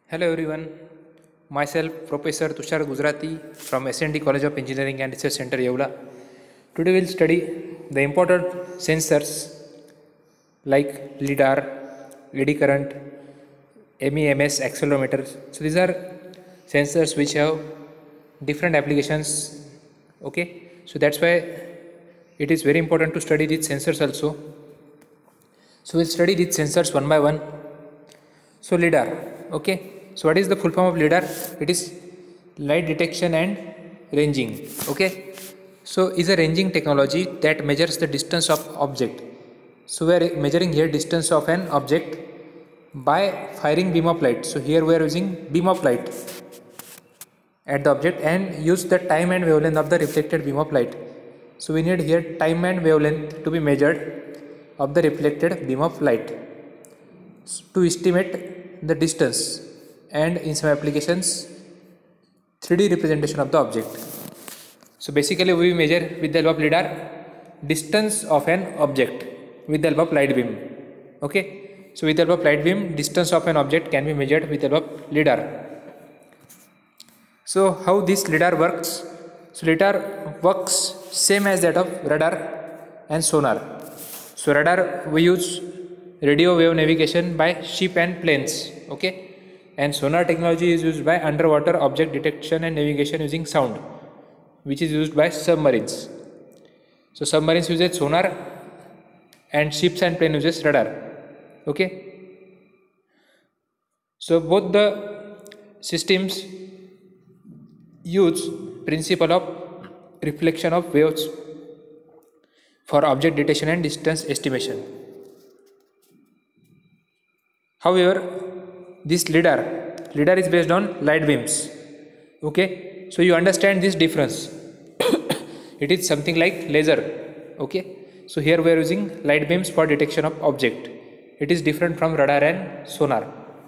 Hello everyone, myself Professor Tushar Gujrati from SND College of Engineering and Research Center Yeola. Today we will study the important sensors like LIDAR, eddy current, MEMS accelerometers. So these are sensors which have different applications. Okay, so that's why it is very important to study these sensors also. So we'll study these sensors one by one. So LIDAR, okay. So what is the full form of LIDAR? It is light detection and ranging, okay. So is a ranging technology that measures the distance of object. So we are measuring here distance of an object by firing beam of light. So here we are using beam of light at the object and use the time and wavelength of the reflected beam of light. So we need here time and wavelength to be measured of the reflected beam of light to estimate the distance, and in some applications 3D representation of the object. So basically we measure with the help of LIDAR distance of an object with the help of light beam, okay. So with the help of light beam distance of an object can be measured with the help of LIDAR. So how this LIDAR works? So LIDAR works same as that of radar and sonar. So radar we use radio wave navigation by ship and planes, okay, and sonar technology is used by underwater object detection and navigation using sound, which is used by submarines. So submarines uses sonar and ships and plane uses radar, okay. So both the systems use principle of reflection of waves for object detection and distance estimation. However, this LIDAR is based on light beams, okay. So you understand this difference. It is something like laser, okay. So here we are using light beams for detection of object. It is different from radar and sonar.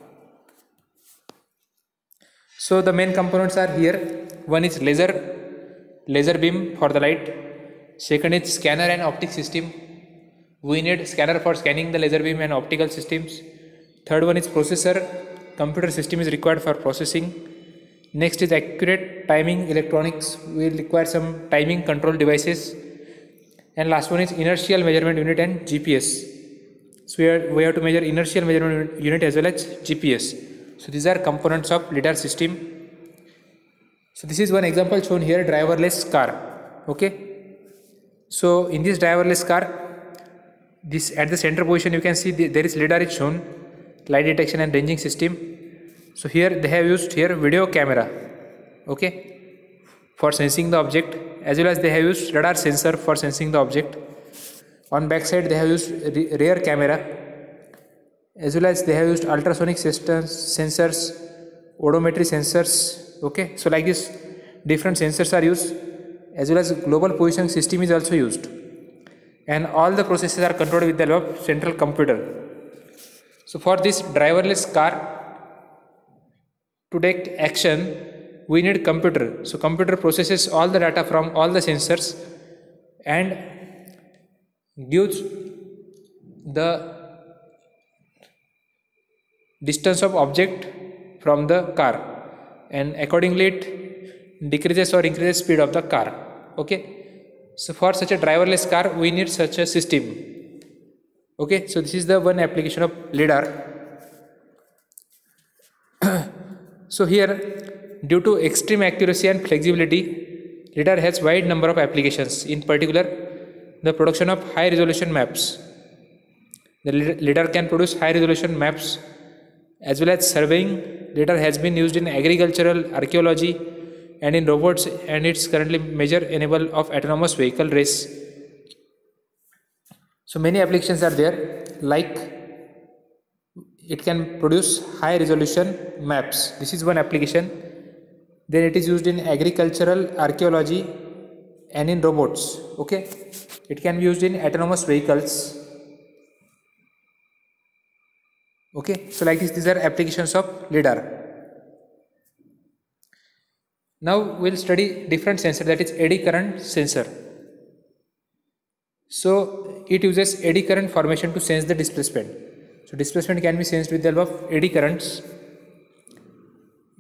So the main components are here. One is laser beam for the light. Second is scanner and optic system. We need scanner for scanning the laser beam and optical systems. Third one is processor. Computer system is required for processing. Next is accurate timing electronics. We will require some timing control devices. And last one is inertial measurement unit and GPS. So we have to measure inertial measurement unit as well as GPS. So these are components of LIDAR system. So this is one example shown here, driverless car, okay. So in this driverless car, this at the center position you can see there is LIDAR is shown, light detection and ranging system. So here they have used here video camera, okay, for sensing the object, as well as they have used radar sensor for sensing the object. On back side they have used rear camera, as well as they have used ultrasonic systems, sensors, odometry sensors, okay. So like this different sensors are used, as well as global positioning system is also used, and all the processes are controlled with the help of central computer. So for this driverless car to take action, we need computer. So computer processes all the data from all the sensors and gives the distance of object from the car, and accordingly it decreases or increases speed of the car, okay. So for such a driverless car we need such a system, okay. So this is the one application of LIDAR. So here, due to extreme accuracy and flexibility, LIDAR has wide number of applications. In particular, the production of high resolution maps. The LIDAR can produce high resolution maps, as well as surveying. LIDAR has been used in agricultural, archaeology and in robots, and it's currently major enabler of autonomous vehicle race. So many applications are there, like it can produce high resolution maps. This is one application. Then it is used in agricultural, archaeology and in robots, okay. It can be used in autonomous vehicles, okay. So like this, these are applications of LIDAR. Now we will study different sensor, that is eddy current sensor. So it uses eddy current formation to sense the displacement. So displacement can be sensed with the help of eddy currents.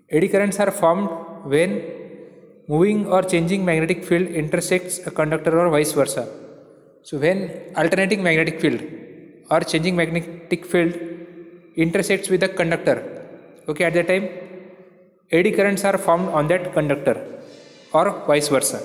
Eddy currents are formed when moving or changing magnetic field intersects a conductor or vice versa. So when alternating magnetic field or changing magnetic field intersects with the conductor, okay, at that time eddy currents are formed on that conductor or vice versa.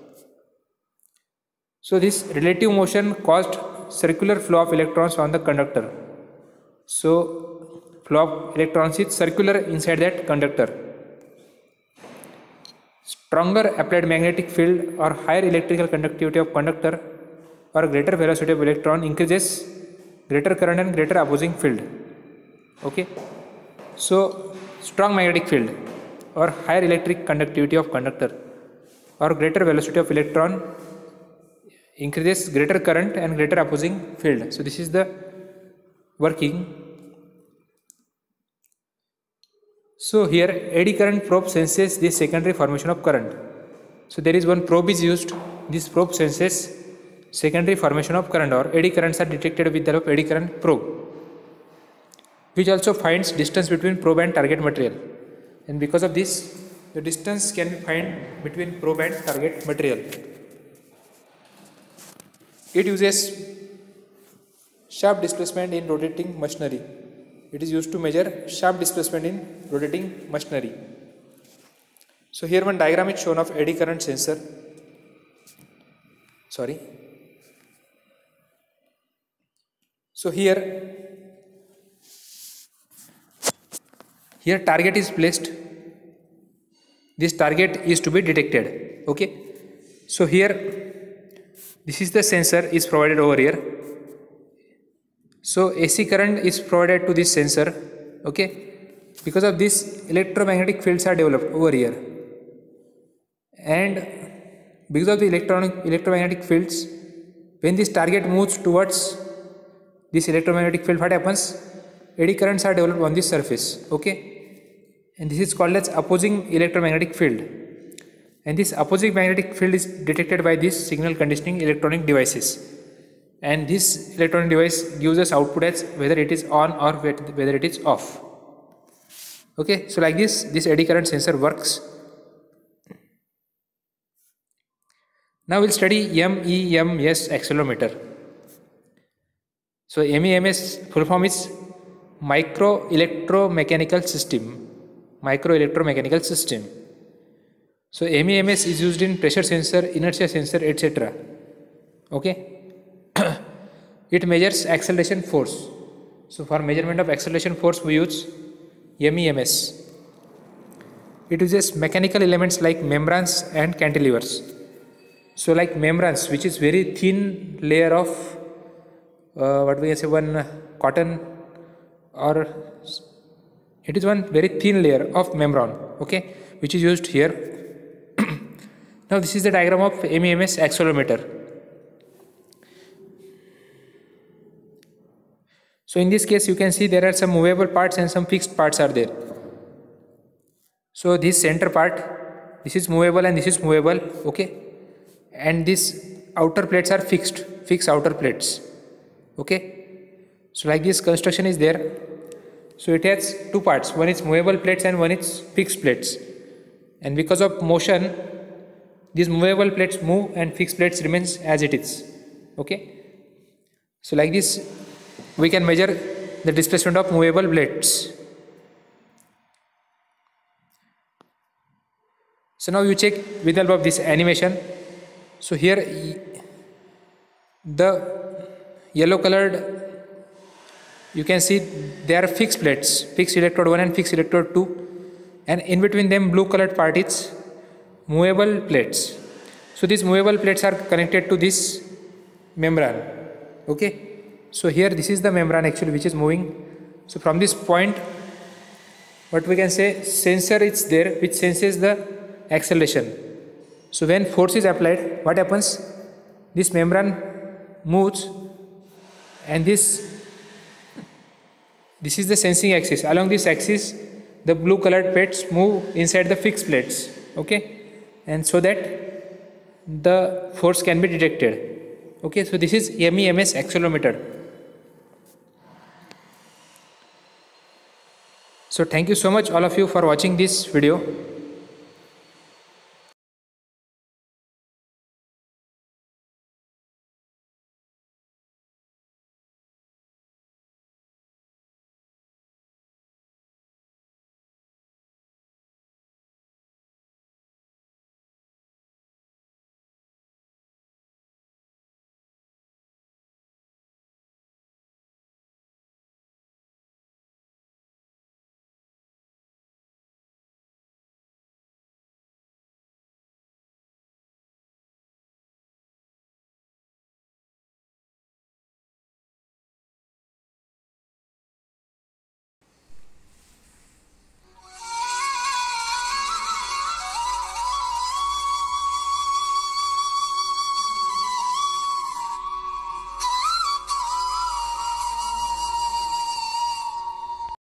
So this relative motion caused circular flow of electrons on the conductor. So flow of electrons is circular inside that conductor. Stronger applied magnetic field or higher electrical conductivity of conductor or greater velocity of electron increases greater current and greater opposing field. Okay, so strong magnetic field or higher electric conductivity of conductor or greater velocity of electron increases greater current and greater opposing field. So this is the working. So here eddy current probe senses the secondary formation of current. So there is one probe is used. This probe senses secondary formation of current, or eddy currents are detected with the help of eddy current probe, which also finds distance between probe and target material. And because of this, the distance can be found between probe and target material. It uses shaft displacement in rotating machinery. It is used to measure shaft displacement in rotating machinery. So here one diagram is shown of eddy current sensor. So here target is placed. This target is to be detected. Okay. So here this is the sensor is provided over here. So AC current is provided to this sensor. Okay. Because of this, electromagnetic fields are developed over here. And because of the electromagnetic fields, when this target moves towards this electromagnetic field, what happens? Eddy currents are developed on this surface. Okay. And this is called as opposing electromagnetic field. And this opposing magnetic field is detected by this signal conditioning electronic devices. And this electronic device gives us output as whether it is on or whether it is off. Okay, so like this eddy current sensor works. Now we'll study MEMS accelerometer. So MEMS full form is micro electromechanical system. So MEMS is used in pressure sensor, inertia sensor, etc. Okay. It measures acceleration force. So for measurement of acceleration force we use MEMS. It uses mechanical elements like membranes and cantilevers. So like membranes, which is very thin layer of one cotton, or it is one very thin layer of membrane, okay, which is used here. Now this is the diagram of MEMS accelerometer. So in this case you can see there are some movable parts and some fixed parts are there. So this center part, this is movable and this is movable, okay, and these outer plates are fixed outer plates, okay. So like this construction is there. So it has two parts, one is movable plates and one is fixed plates, and because of motion these movable plates move and fixed plates remains as it is, okay. So like this we can measure the displacement of movable plates. So now you check with the help of this animation. So here the yellow colored, you can see there are fixed plates, fixed electrode 1 and fixed electrode 2, and in between them blue colored part is movable plates. So these movable plates are connected to this membrane, okay. So here this is the membrane actually which is moving. So from this point what we can say, sensor is there which senses the acceleration. So when force is applied, what happens? This membrane moves, and this is the sensing axis. Along this axis the blue colored plates move inside the fixed plates, okay, and so that the force can be detected, okay. So this is MEMS accelerometer. So thank you so much all of you for watching this video.